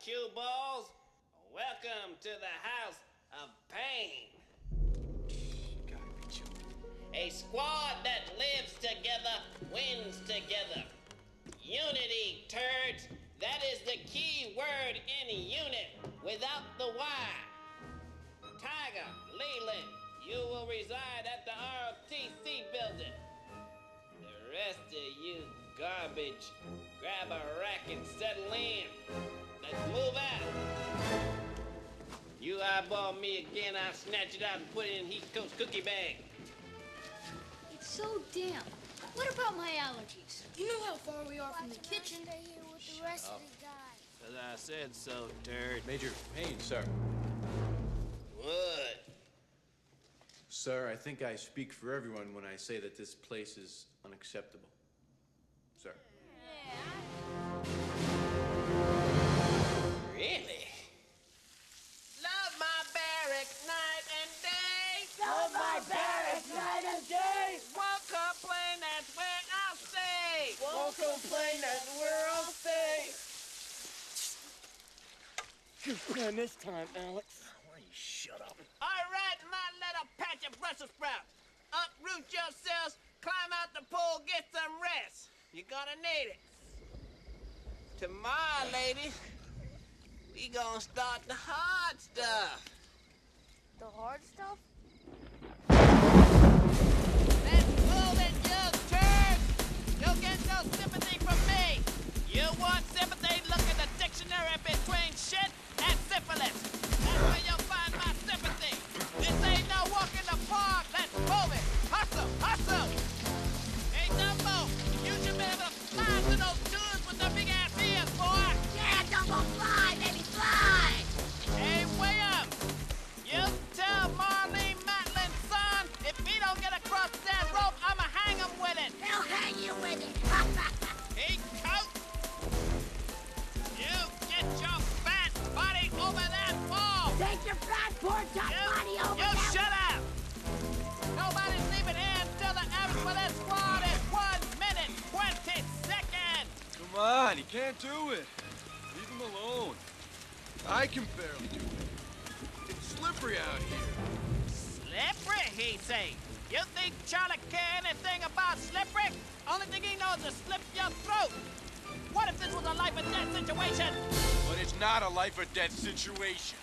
cue balls. Welcome to the house of Payne. Gotta be joking. A squad that lives together wins together. Unity, turds. That is the key word in unit without the Y. Tiger, Leland, you will reside at the ROTC building. The rest of you garbage, grab a rack and settle in. Let's move out. You eyeball me again, I'll snatch it out and put it in Heat Coast cookie bag. It's so damp. What about my allergies? You know how far we are from the kitchen. Stay here with the rest of the guys. 'Cause I said so, turd. Major Payne, sir. What? Sir, I think I speak for everyone when I say that this place is unacceptable. Sir. Really? Love my barracks night and day. Love my barracks night and day. Won't complain, that's where I'll stay. Won't complain, that's where I'll stay. Good plan this time, Alex. Why don't you shut up? All right, my little patch of Brussels sprouts. Uproot yourselves, climb out the pool, get some rest. You're gonna need it. Tomorrow, ladies, we gonna start the hard stuff. The hard stuff? Let's pull it, you turds! You'll get no sympathy from me. You want sympathy? Look in the dictionary between shit and syphilis. That's where you'll find my sympathy. This ain't no walk in the park. Let's move it. Hustle, hustle. Hey, Dumbo, you should be able to fly to those dudes with the big ass ears, boy. Yeah, Dumbo, fly, baby, fly! Hey, William, you tell Marlene Matlin's son if he don't get across that rope, I'ma hang him with it. He'll hang you with it. Hey, coat! You get your fat body over that wall! Take your fat pork chop body over You there. shut up! Nobody's leaving here until the average for this squad is 1 minute, 20 seconds! Come on, he can't do it. Leave him alone. I can barely do it. It's slippery out here. Slippery, he say. You think Charlie care anything about slippery? Only thing he knows is slip your throat. What if this was a life or death situation? But it's not a life or death situation.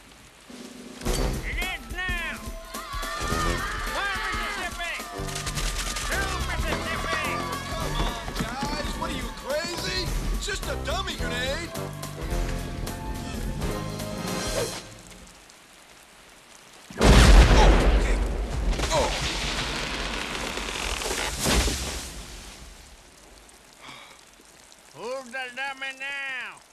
It is now! One Mississippi! Two Mississippi! Come on, guys. What are you, crazy? It's just a dummy grenade. Who's the dummy now?